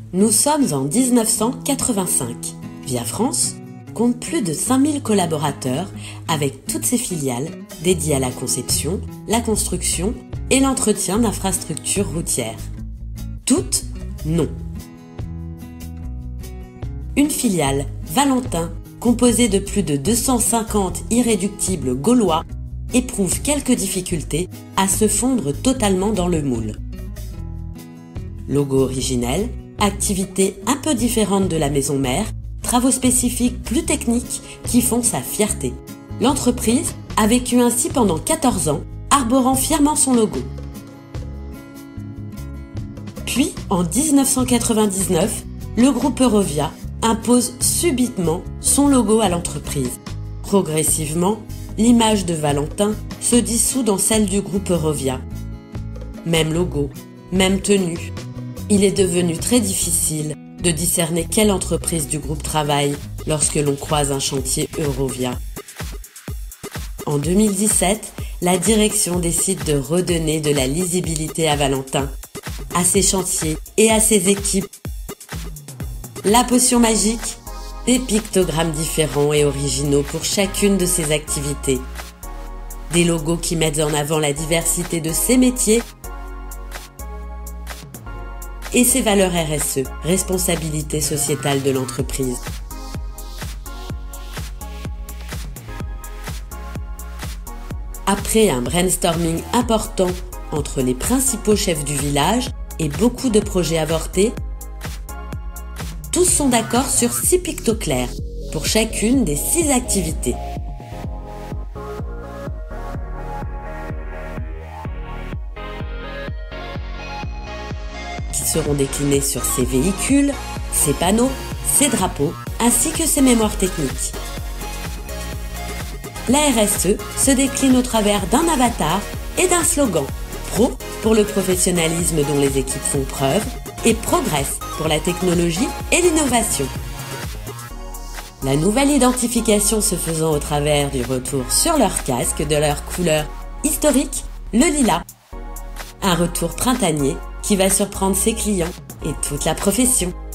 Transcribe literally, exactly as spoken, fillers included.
Nous sommes en mille neuf cent quatre-vingt-cinq. Via France compte plus de cinq mille collaborateurs avec toutes ses filiales dédiées à la conception, la construction et l'entretien d'infrastructures routières. Toutes, non. Une filiale, Valentin, composée de plus de deux cent cinquante irréductibles gaulois, éprouve quelques difficultés à se fondre totalement dans le moule. Logo originel, activité un peu différente de la maison mère, travaux spécifiques plus techniques qui font sa fierté. L'entreprise a vécu ainsi pendant quatorze ans, arborant fièrement son logo. Puis, en mille neuf cent quatre-vingt-dix-neuf, le groupe Eurovia impose subitement son logo à l'entreprise. Progressivement, l'image de Valentin se dissout dans celle du groupe Eurovia. Même logo, même tenue. Il est devenu très difficile de discerner quelle entreprise du groupe travaille lorsque l'on croise un chantier Eurovia. En deux mille dix-sept, la direction décide de redonner de la lisibilité à Valentin, à ses chantiers et à ses équipes. La potion magique, des pictogrammes différents et originaux pour chacune de ses activités. Des logos qui mettent en avant la diversité de ses métiers et ses valeurs R S E, responsabilité sociétale de l'entreprise. Après un brainstorming important entre les principaux chefs du village et beaucoup de projets avortés, tous sont d'accord sur six pictos clairs pour chacune des six activités. Qui seront déclinés sur ses véhicules, ses panneaux, ses drapeaux, ainsi que ses mémoires techniques. La R S E se décline au travers d'un avatar et d'un slogan. Pro pour le professionnalisme dont les équipes font preuve et Progress pour la technologie et l'innovation. La nouvelle identification se faisant au travers du retour sur leur casque de leur couleur historique, le lilas. Un retour printanier qui va surprendre ses clients et toute la profession.